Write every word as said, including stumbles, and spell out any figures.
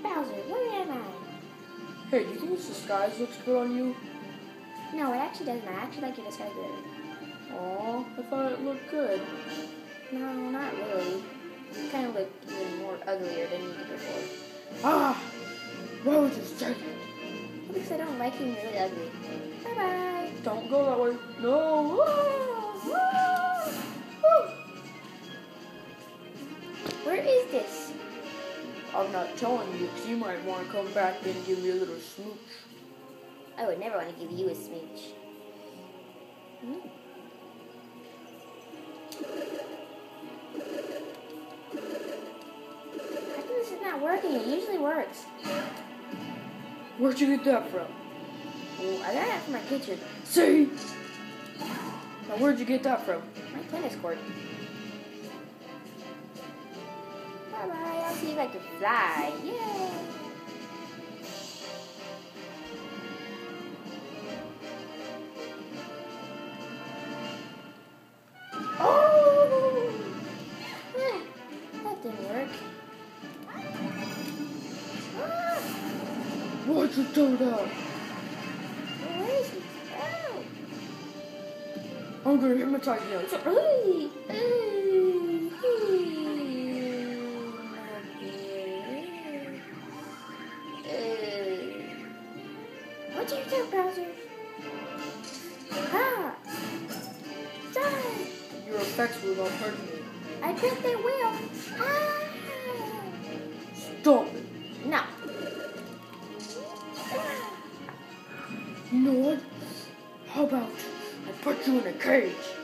Bowser, where am I? Hey, do you think this disguise looks good on you? No, it actually doesn't. I actually like your disguise better. Aw, I thought it looked good. No, not really. You kind of look even more uglier than you did before. Ah! Why would you say that? Because I don't like you really ugly. Bye-bye. Don't go that way. No! Ah! Ah! Ah! Where is this? I'm not telling you because you might want to come back and give me a little smooch. I would never want to give you a smooch. Mm. How come this is not working? It usually works. Where'd you get that from? Well, I got it from my kitchen. See? Now where'd you get that from? My tennis court. Bye-bye. I'll see if I can fly. Yay! Oh! Eh, that didn't work. Ah! Why'd you do that? Where is he? Oh! I'm gonna hypnotize you. Ooh, ooh, ooh. What do you do, Bowser? Ah! Die! Your effects will not hurt me. I bet they will. Ah! Stop it. No. You know what? How about I put you in a cage?